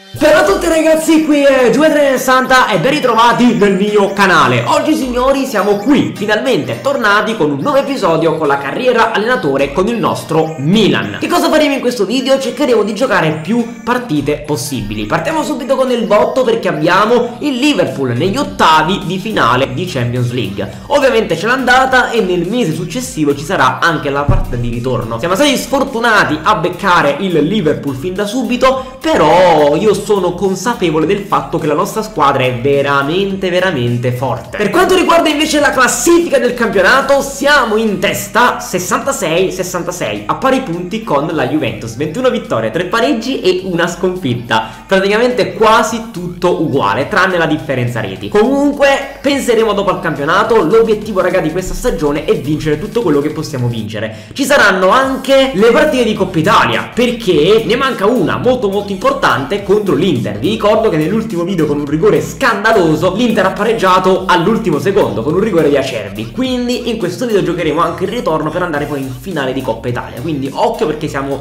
Ciao a tutti ragazzi, qui è Giue360 e ben ritrovati nel mio canale. Oggi signori siamo qui, finalmente tornati con un nuovo episodio con la carriera allenatore con il nostro Milan. Che cosa faremo in questo video? Cercheremo di giocare più partite possibili. Partiamo subito con il botto perché abbiamo il Liverpool negli ottavi di finale di Champions League. Ovviamente c'è l'andata e nel mese successivo ci sarà anche la partita di ritorno. Siamo stati sfortunati a beccare il Liverpool fin da subito, però io sono consapevole del fatto che la nostra squadra è veramente forte. Per quanto riguarda invece la classifica del campionato, siamo in testa 66-66 a pari punti con la Juventus, 21 vittorie, 3 pareggi e una sconfitta. Praticamente quasi tutto uguale tranne la differenza reti. Comunque penseremo dopo al campionato. L'obiettivo raga di questa stagione è vincere tutto quello che possiamo vincere. Ci saranno anche le partite di Coppa Italia, perché ne manca una molto importante contro l'Inter. Vi ricordo che nell'ultimo video con un rigore scandaloso l'Inter ha pareggiato all'ultimo secondo con un rigore di Acerbi. Quindi in questo video giocheremo anche il ritorno per andare poi in finale di Coppa Italia. Quindi occhio perché siamo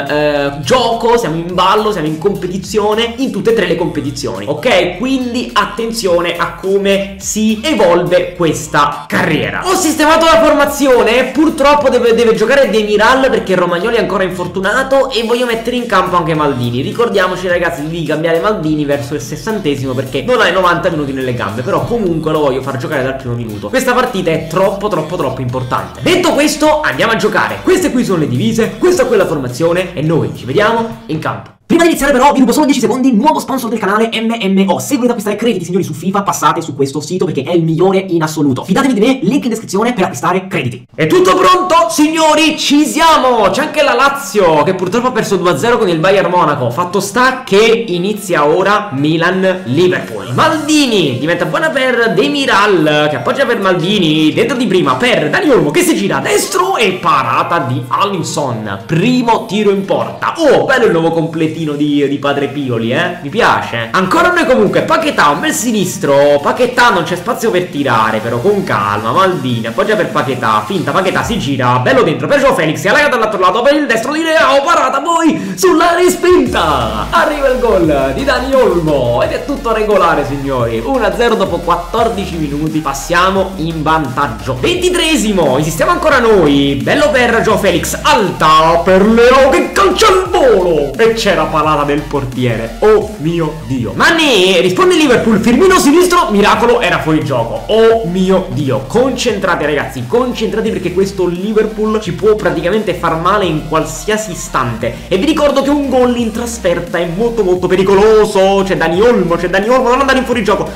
in gioco, siamo in ballo, siamo in competizione in tutte e tre le competizioni, ok? Quindi attenzione a come si evolve questa carriera. Ho sistemato la formazione. Purtroppo deve giocare Demiral perché Romagnoli è ancora infortunato e voglio mettere in campo anche Maldini. Ricordiamoci ragazzi di cambiare Maldini verso il 60° perché non ha i 90 minuti nelle gambe, però comunque lo voglio far giocare dal primo minuto. Questa partita è troppo importante. Detto questo, andiamo a giocare. Queste qui sono le divise, questa è quella formazione e noi ci vediamo in campo. Prima di iniziare però vi rubo solo 10 secondi, nuovo sponsor del canale MMO. Se volete acquistare crediti signori su FIFA, passate su questo sito perché è il migliore in assoluto. Fidatevi di me, link in descrizione per acquistare crediti. È tutto pronto signori, ci siamo! C'è anche la Lazio che purtroppo ha perso 2-0 con il Bayern Monaco. Fatto sta che inizia ora Milan-Liverpool. Maldini diventa buona per Demiral che appoggia per Maldini, dentro di prima per Dani Olmo che si gira a destro e parata di Alisson. Primo tiro in porta. Oh, bello il nuovo completo di Padre Pioli, mi piace. Ancora noi comunque, Paquetà, un bel sinistro. Paquetà non c'è spazio per tirare, però con calma, Maldini appoggia per Paquetà, finta, Paquetà si gira, bello dentro per Joao Felix, si allarga dall'altro lato per il destro di Leao, parata poi sulla respinta. Arriva il gol di Dani Olmo ed è tutto regolare signori. 1-0 dopo 14 minuti, passiamo in vantaggio. 23esimo, insistiamo ancora noi, bello per Joao Felix, alta per Leao che calcia il volo e c'è la parata del portiere. Oh mio Dio. Mané risponde Liverpool, Firmino sinistro, miracolo, era fuori gioco. Oh mio Dio. Concentrati ragazzi, concentrati perché questo Liverpool ci può praticamente far male in qualsiasi istante. E vi ricordo che un gol in trasferta è molto pericoloso. C'è Dani Olmo, non andare in fuorigioco,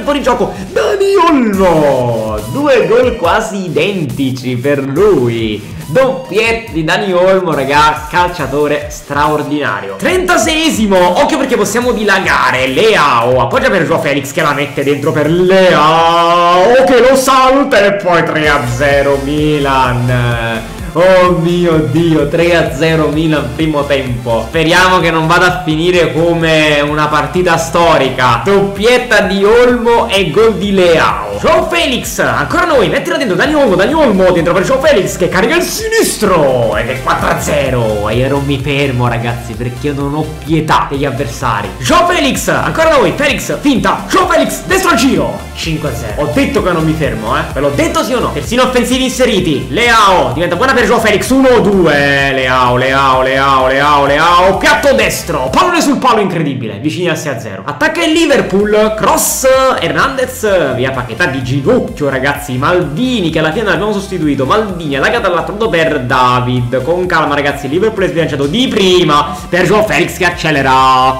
Dani Olmo, 2 gol quasi identici per lui. Doppietta di Dani Olmo, raga, calciatore straordinario. 36esimo, occhio perché possiamo dilagare. Leao appoggia per Joao Felix che la mette dentro per Leao che lo salta e poi 3-0 Milan. Oh mio Dio, 3-0 Milan primo tempo. Speriamo che non vada a finire come una partita storica. Doppietta di Olmo e gol di Leao. Joao Felix, ancora noi, mettila dentro Dani Olmo dentro per Joao Felix che carica il sinistro ed è 4-0. E io non mi fermo ragazzi perché io non ho pietà degli avversari. Joao Felix, ancora noi, Felix, finta, Joao Felix, destro al giro, 5-0. Ho detto che non mi fermo, ve l'ho detto sì o no? Terzini offensivi inseriti, Leao diventa buona per Joao Felix, 1-2, Leao, piatto destro, pallone sul palo incredibile, vicini al 6-0. Attacca il Liverpool, cross, Hernandez, via Paquetà di ginocchio ragazzi, Maldini che alla fine l'abbiamo sostituito, Maldini allagata dall'altro lato per David, con calma ragazzi, Liverpool è sbilanciato di prima per Joao Felix che accelera,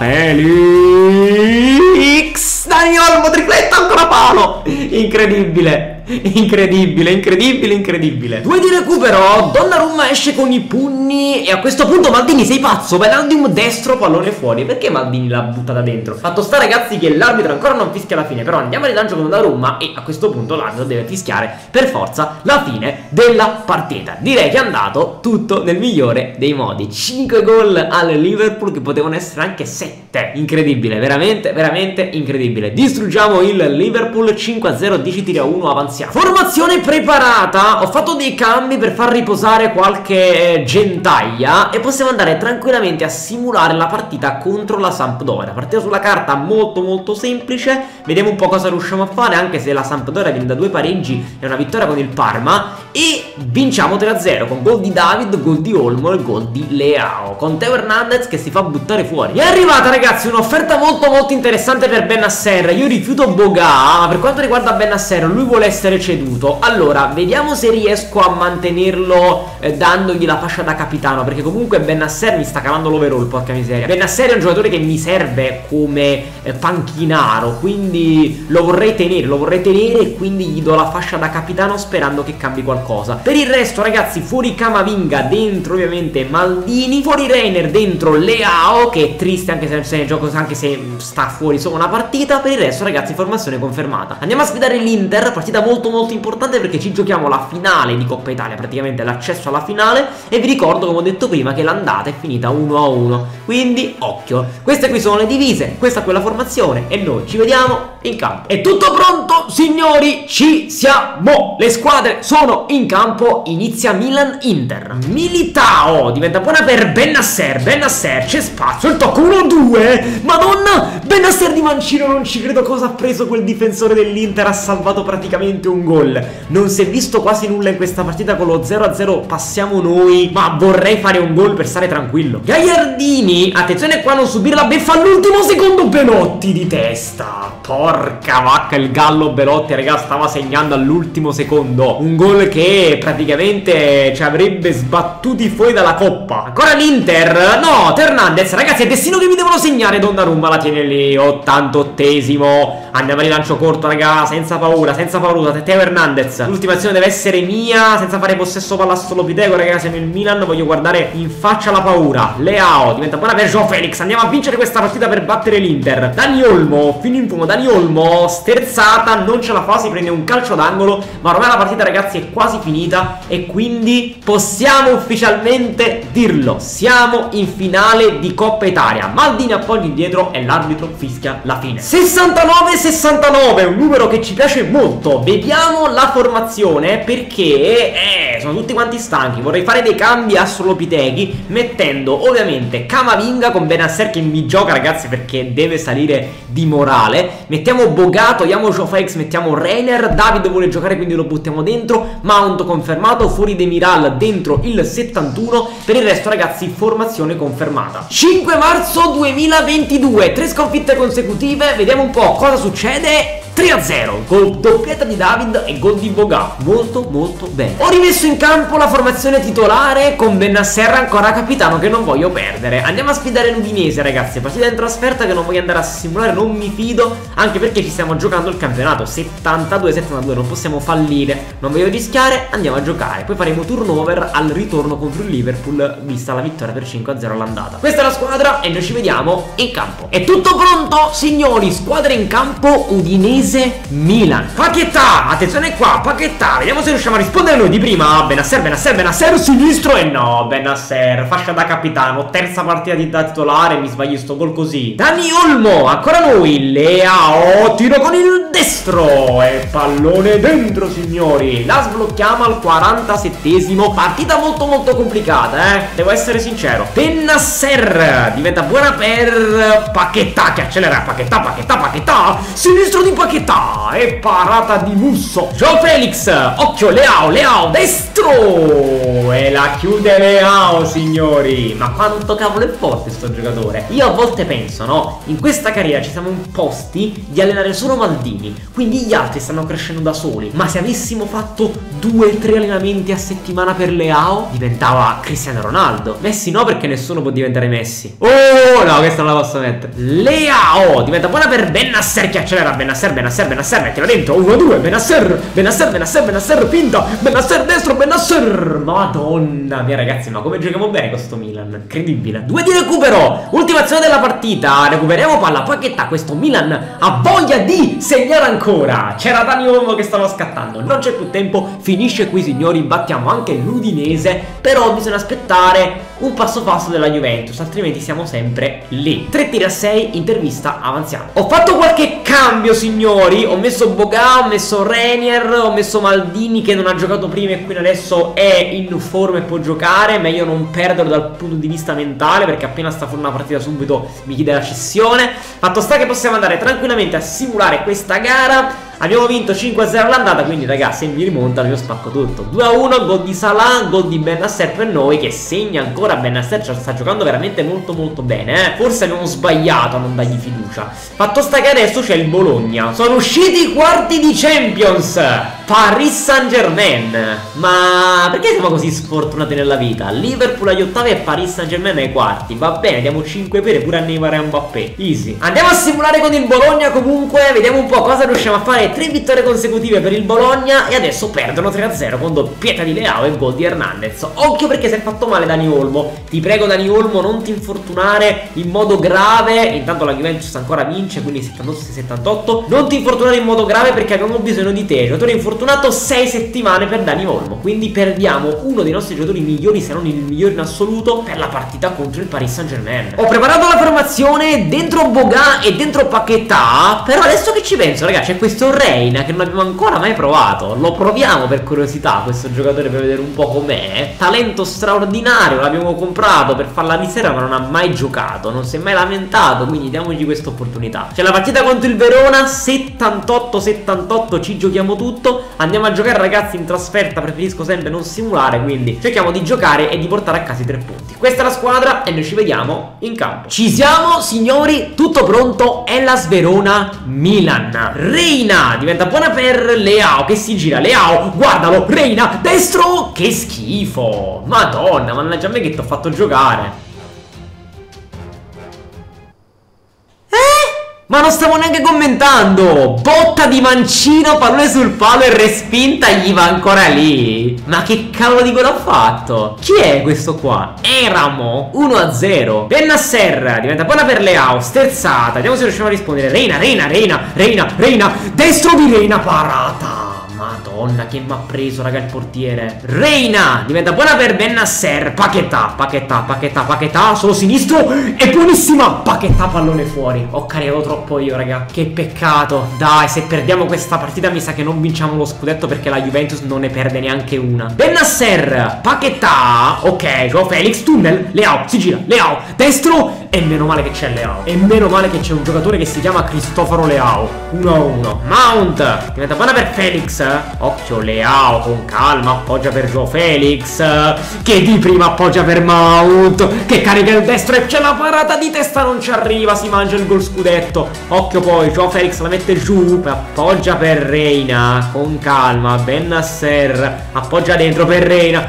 Felix, Dani Olmo, tripletta ancora palo, incredibile. Incredibile. 2 di recupero, Donnarumma esce con i pugni e a questo punto Maldini sei pazzo, Bellandium destro, pallone fuori. Perché Maldini l'ha buttata dentro? Fatto sta ragazzi che l'arbitro ancora non fischia la fine, però andiamo a rilancio con Donnarumma e a questo punto l'arbitro deve fischiare per forza la fine della partita. Direi che è andato tutto nel migliore dei modi. 5 gol al Liverpool che potevano essere anche 7. Incredibile, veramente incredibile. Distruggiamo il Liverpool, 5-0, 10 tiri a 1, avanziamo passiamo. Formazione preparata. Ho fatto dei cambi per far riposare qualche gentaglia e possiamo andare tranquillamente a simulare la partita contro la Sampdoria. Partita sulla carta molto molto semplice. Vediamo un po' cosa riusciamo a fare, anche se la Sampdoria viene da 2 pareggi e una vittoria con il Parma. E vinciamo 3-0 con gol di David, gol di Olmo e gol di Leao, con Theo Hernandez che si fa buttare fuori. È arrivata, ragazzi, un'offerta molto molto interessante per Bennacer. Io rifiuto Boga, ma per quanto riguarda Bennacer lui vuole essere ceduto. Allora vediamo se riesco a mantenerlo dandogli la fascia da capitano, perché comunque Bennacer mi sta calando l'overall, porca miseria. Bennacer è un giocatore che mi serve come panchinaro, quindi lo vorrei tenere e quindi gli do la fascia da capitano sperando che cambi qualcosa. Per il resto, ragazzi, fuori Camavinga, dentro ovviamente Maldini, fuori Reiner, dentro Leao, che è triste anche se nel gioco, anche se sta fuori solo una partita. Per il resto, ragazzi, formazione confermata. Andiamo a sfidare l'Inter, partita molto molto importante perché ci giochiamo la finale di Coppa Italia, praticamente l'accesso alla finale, e vi ricordo, come ho detto prima, che l'andata è finita 1-1, quindi occhio. Queste qui sono le divise, questa è quella formazione e noi ci vediamo in campo. È tutto pronto, signori, ci siamo. Le squadre sono in campo, inizia Milan-Inter. Militao diventa buona per Bennacer, c'è spazio, il tocco 1-2, madonna, Bennacer di mancino, non ci credo cosa ha preso quel difensore dell'Inter, ha salvato praticamente un gol. Non si è visto quasi nulla in questa partita, con lo 0-0 passiamo noi, ma vorrei fare un gol per stare tranquillo. Gagliardini, attenzione qua a non subire la beffa all'ultimo secondo, Belotti di testa, porca vacca, il gallo Belotti, ragazzi, stava segnando all'ultimo secondo un gol che praticamente ci avrebbe sbattuti fuori dalla coppa. Ancora l'Inter, no, Hernandez, ragazzi, è destino che mi devono segnare. Donnarumma la tiene lì, 88esimo. Andiamo a rilancio corto, raga, senza paura, Theo Hernandez, l'ultima azione deve essere mia, senza fare possesso palla solo Pitego, ragazzi, siamo il Milan, voglio guardare in faccia la paura. Leao, diventa buona per João Felix, andiamo a vincere questa partita per battere l'Inter. Dani Olmo, fino in fumo, Dani Olmo, sterzata, non ce la fa, si prende un calcio d'angolo, ma ormai la partita, ragazzi, è quasi finita e quindi possiamo ufficialmente dirlo, siamo in finale di Coppa Italia. Maldini appoggia indietro e l'arbitro fischia la fine. 69-69, un numero che ci piace molto. Vediamo la formazione perché sono tutti quanti stanchi. Vorrei fare dei cambi a Solopiteghi, mettendo ovviamente Camavinga con Bennacer che mi gioca, ragazzi, perché deve salire di morale. Mettiamo Boga, togliamo João Felix, mettiamo Reiner. David vuole giocare, quindi lo buttiamo dentro. Mount confermato, fuori Demiral, dentro il 71. Per il resto, ragazzi, formazione confermata. 5 marzo 2022, 3 sconfitte consecutive. Vediamo un po' cosa succede. 3-0, gol doppietta di David e gol di Boga, molto molto bene. Ho rimesso in campo la formazione titolare con Bennacer ancora capitano, che non voglio perdere. Andiamo a sfidare l'Udinese, ragazzi, partita in trasferta che non voglio andare a simulare, non mi fido, anche perché ci stiamo giocando il campionato 72-72, non possiamo fallire, non voglio rischiare, andiamo a giocare. Poi faremo turnover al ritorno contro il Liverpool, vista la vittoria per 5-0 all'andata. Questa è la squadra e noi ci vediamo in campo. È tutto pronto, signori, squadra in campo, Udinese Milan. Paquetá, attenzione qua, Paquetá, vediamo se riusciamo a rispondere noi di prima. Bennacer, sinistro e no, Bennacer, fascia da capitano, terza partita da titolare, mi sbaglio sto gol così. Dani Olmo, ancora noi, Leao, tiro con il destro e pallone dentro, signori. La sblocchiamo al 47esimo, partita molto molto complicata, devo essere sincero. Bennacer diventa buona per Paquetá, che accelera, Paquetá, sinistro di Paquetá e parata di Musso. João Felix, occhio, Leao, destro e la chiude Leao, signori. Ma quanto cavolo è forte sto giocatore. Io a volte penso, no, in questa carriera ci siamo imposti di allenare solo Maldini, quindi gli altri stanno crescendo da soli. Ma se avessimo fatto 2-3 allenamenti a settimana per Leao, diventava Cristiano Ronaldo. Messi no, perché nessuno può diventare Messi. Oh no, questa non la posso mettere. Leao diventa buona per Bennacer, che accelera. Bennacer, mettila dentro, 1-2, Bennacer, pinta, Bennacer destro, Bennacer. Madonna mia, ragazzi, ma come giochiamo bene con sto Milan, incredibile. 2 di recupero, ultima azione della partita, recuperiamo palla, Paquetá, questo Milan ha voglia di segnare ancora. C'era Dani Olmo che stava scattando, non c'è più tempo, finisce qui, signori, battiamo anche l'Udinese, però bisogna aspettare un passo falso della Juventus, altrimenti siamo sempre lì. 3 tiri a 6, intervista, avanziamo. Ho fatto qualche cambio, signori. Ho messo Boga, ho messo Renier, ho messo Maldini che non ha giocato prima e quindi adesso è in forma e può giocare. Meglio non perderlo dal punto di vista mentale, perché appena sta fuori una partita subito mi chiede la cessione. Fatto sta che possiamo andare tranquillamente a simulare questa gara. Abbiamo vinto 5-0 all'andata, quindi ragazzi, se mi rimontano io spacco tutto. 2-1, gol di Salah, gol di Bennacer per noi, che segna ancora. Bennacer sta giocando veramente molto bene, Forse abbiamo sbagliato a non dargli fiducia. Fatto sta che adesso c'è il Bologna. Sono usciti i quarti di Champions, Paris Saint-Germain. Ma perché siamo così sfortunati nella vita? Liverpool agli ottavi e Paris Saint-Germain ai quarti. Va bene, diamo 5 pere pure a Neymar e Mbappé. Easy. Andiamo a simulare con il Bologna comunque. Vediamo un po' cosa riusciamo a fare. 3 vittorie consecutive per il Bologna e adesso perdono 3-0 con doppietta di Leao e gol di Hernandez. Occhio perché si è fatto male Dani Olmo. Ti prego Dani Olmo, non ti infortunare in modo grave. Intanto la Juventus ancora vince, quindi 78-78. Non ti infortunare in modo grave perché abbiamo bisogno di te. Giocatore infortunato 6 settimane per Dani Olmo. Quindi perdiamo uno dei nostri giocatori migliori, se non il migliore in assoluto, per la partita contro il Paris Saint-Germain. Ho preparato la formazione dentro Boga e dentro Paquetá. Però adesso che ci penso, ragazzi, c'è questo Reina che non abbiamo ancora mai provato. Lo proviamo per curiosità questo giocatore, per vedere un po' com'è. Talento straordinario, l'abbiamo comprato per farla di sera ma non ha mai giocato, non si è mai lamentato, quindi diamogli questa opportunità. C'è la partita contro il Verona, 78-78, ci giochiamo tutto. Andiamo a giocare ragazzi in trasferta, preferisco sempre non simulare, quindi cerchiamo di giocare e di portare a casa i 3 punti. Questa è la squadra e noi ci vediamo in campo. Ci siamo signori, tutto pronto, Hellas Verona Milan. Reina diventa buona per Leao che si gira. Leao, guardalo, Reina, destro, che schifo. Madonna, mannaggia a me che ti ho fatto giocare. Ma non stavo neanche commentando. Botta di mancino, pallone sul palo e respinta, gli va ancora lì. Ma che cavolo di gol ha fatto? Chi è questo qua? Eramo 1-0. Bennacer diventa buona per Leao, sterzata. Vediamo se riusciamo a rispondere. Reina, destro di Reina, parata. Madonna che mi ha preso raga il portiere. Reina diventa buona per Bennacer. Paquetá solo sinistro e buonissima. Paquetá, pallone fuori. Ho caricato troppo io raga, che peccato. Dai, se perdiamo questa partita mi sa che non vinciamo lo scudetto, perché la Juventus non ne perde neanche una. Bennacer, Paquetá, ok, Joao Felix, tunnel, Leao, si gira, Leao, destro. E meno male che c'è Leao. E meno male che c'è un giocatore che si chiama Cristoforo Leao. 1-1. Mount diventa buona per Felix. Occhio Leao, con calma, appoggia per Joao Felix, che di prima appoggia per Mount, che carica il destro e c'è la parata di testa, non ci arriva, si mangia il gol scudetto. Occhio poi, Joao Felix la mette giù, appoggia per Reina, con calma, Bennacer, appoggia dentro per Reina,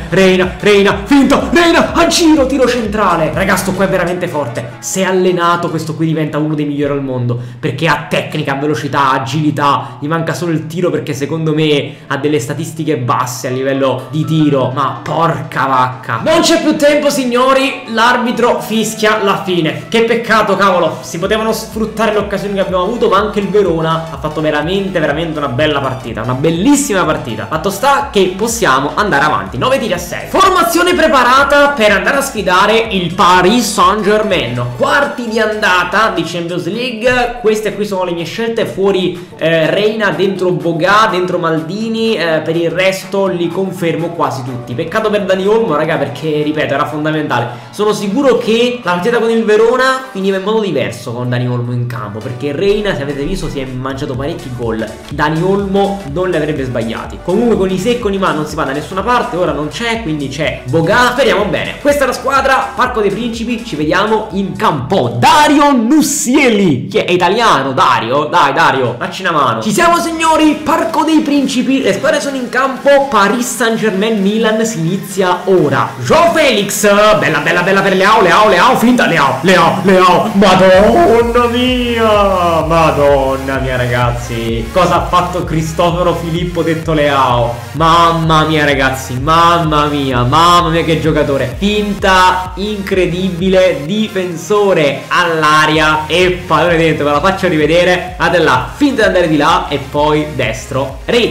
finta, Reina, a giro, tiro centrale. Ragazzi, sto qua è veramente forte. Se è allenato questo qui diventa uno dei migliori al mondo, perché ha tecnica, velocità, agilità. Gli manca solo il tiro, perché secondo me ha delle statistiche basse a livello di tiro. Ma porca vacca, non c'è più tempo signori, l'arbitro fischia la fine. Che peccato, cavolo, si potevano sfruttare le occasioni che abbiamo avuto, ma anche il Verona ha fatto veramente una bella partita, una bellissima partita. Fatto sta che possiamo andare avanti. 9 tiri a 6. Formazione preparata per andare a sfidare il Paris Saint-Germain. Quarti di andata di Champions League. Queste qui sono le mie scelte. Fuori Reina, dentro Boga, dentro Maldini. Per il resto li confermo quasi tutti. Peccato per Dani Olmo raga, perché ripeto era fondamentale. Sono sicuro che la partita con il Verona finiva in modo diverso con Dani Olmo in campo, perché Reina, se avete visto, si è mangiato parecchi gol. Dani Olmo non li avrebbe sbagliati. Comunque con i se e con i ma non si va da nessuna parte. Ora non c'è, quindi c'è Boga. Speriamo bene. Questa è la squadra, Parco dei Principi. Ci vediamo in campo. Dario Nussieli, che è italiano. Dario, dai Dario, dacci una mano. Ci siamo signori, Parco dei Principi. Le squadre sono in campo. Paris Saint-Germain Milan si inizia ora. Joao Felix, bella per Leao, finta, Leao, Madonna mia ragazzi, cosa ha fatto Cristoforo Filippo detto Leao? Mamma mia ragazzi, mamma mia che giocatore. Finta incredibile, difensore all'aria e pallone dentro. Ve la faccio rivedere. Guardate là, finta di andare di là e poi destro, rete,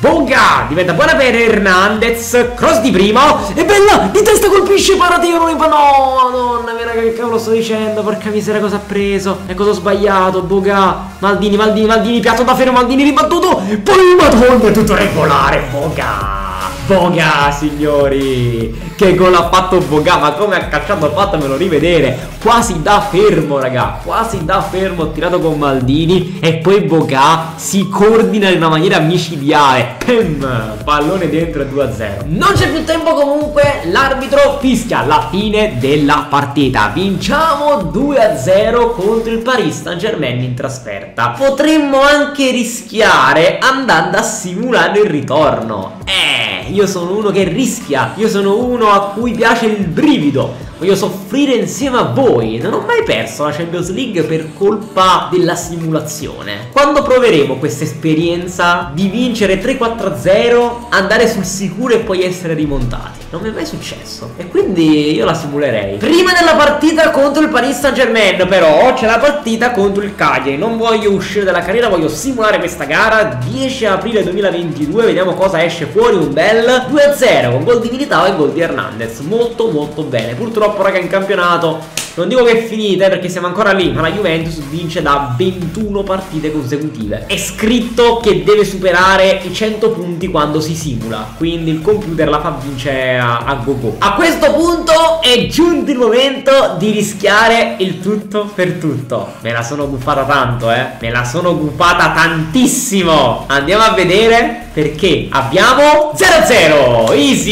Boga diventa buona per Hernandez. Cross di prima. E bella, di testa colpisce Parateo. Non no, madonna mia raga, che cavolo sto dicendo? Porca miseria, cosa ha preso? E cosa ho sbagliato? Boga. Maldini, piatto da ferro, Maldini ribattuto. Poi madonna, è tutto regolare. Boga, signori. Che gol ha fatto Boga, ma come ha calciato, fatemelo rivedere. Quasi da fermo, raga, quasi da fermo, tirato con Maldini. E poi Boga si coordina in una maniera micidiale. Pallone dentro, 2-0. Non c'è più tempo comunque. L'arbitro fischia la fine della partita. Vinciamo 2-0 contro il Paris Saint-Germain in trasferta. Potremmo anche rischiare andando a simulare il ritorno. Io sono uno che rischia. Io sono uno a cui piace il brivido. Voglio soffrire insieme a voi. Non ho mai perso la Champions League per colpa della simulazione. Quando proveremo questa esperienza di vincere 3-4-0, andare sul sicuro e poi essere rimontati? Non mi è mai successo e quindi io la simulerei. Prima della partita contro il Paris Saint-Germain però c'è la partita contro il Cagliari. Non voglio uscire dalla carriera, voglio simulare questa gara. 10 aprile 2022, vediamo cosa esce fuori. Un bel 2-0 con gol di Militao e gol di Hernandez. Molto bene. Purtroppo raga in campionato non dico che è finita perché siamo ancora lì, ma la Juventus vince da 21 partite consecutive. È scritto che deve superare i 100 punti quando si simula, quindi il computer la fa vincere a go-go. A questo punto è giunto il momento di rischiare il tutto per tutto. Me la sono gufata tanto, me la sono gufata tantissimo. Andiamo a vedere perché abbiamo 0-0.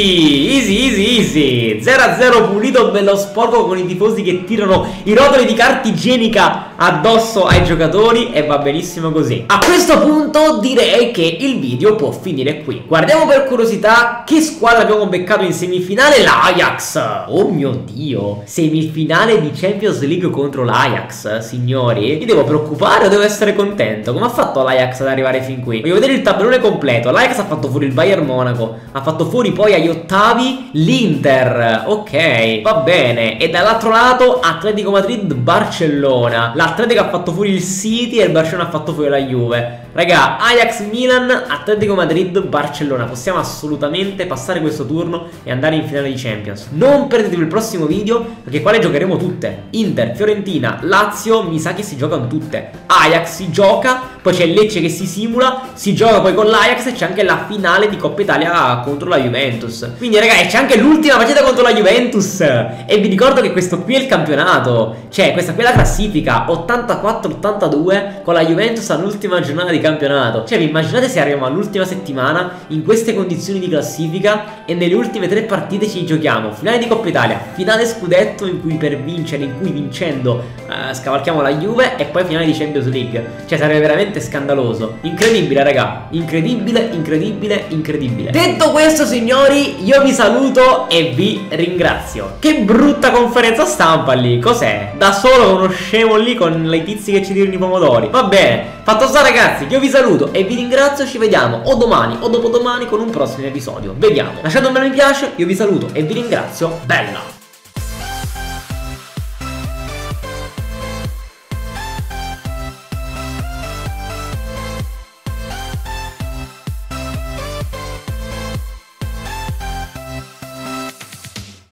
Easy 0-0 pulito, bello sporco, con i tifosi che tirano i rotoli di carta igienica addosso ai giocatori, e va benissimo così. A questo punto direi che il video può finire qui. Guardiamo per curiosità che squadra abbiamo beccato in semifinale. L'Ajax. Oh mio Dio, semifinale di Champions League contro l'Ajax, signori. Mi devo preoccupare o devo essere contento? Come ha fatto l'Ajax ad arrivare fin qui? Voglio vedere il tabellone completo. L'Ajax ha fatto fuori il Bayern Monaco, ha fatto fuori poi agli ottavi l'Inter. Ok, va bene. E dall'altro lato Atletico Madrid, Barcellona. L'Atletico ha fatto fuori il City e il Barcellona ha fatto fuori la Juve. Raga, Ajax, Milan, Atletico Madrid, Barcellona. Possiamo assolutamente passare questo turno e andare in finale di Champions. Non perdetevi il prossimo video, perché qua le giocheremo tutte. Inter, Fiorentina, Lazio, mi sa che si giocano tutte. Ajax si gioca, poi c'è Lecce che si simula, si gioca poi con l'Ajax e c'è anche la finale di Coppa Italia contro la Juventus. Quindi ragazzi, c'è anche l'ultima partita contro la Juventus. E vi ricordo che questo qui è il campionato, cioè questa qui è la classifica 84-82 con la Juventus all'ultima giornata di campionato. Cioè vi immaginate se arriviamo all'ultima settimana in queste condizioni di classifica e nelle ultime 3 partite ci giochiamo finale di Coppa Italia, finale scudetto in cui per vincere, in cui vincendo scavalchiamo la Juve, e poi finale di Champions League. Cioè sarebbe veramente scandaloso. Incredibile raga, incredibile. Detto questo signori, io vi saluto e vi ringrazio. Che brutta conferenza stampa lì. Cos'è? Da solo uno scemo lì con i tizi che ci tirano i pomodori. Va bene, fatto sta ragazzi, io vi saluto e vi ringrazio. Ci vediamo o domani o dopodomani con un prossimo episodio. Vediamo. Lasciate un bel mi piace, io vi saluto e vi ringrazio. Bella.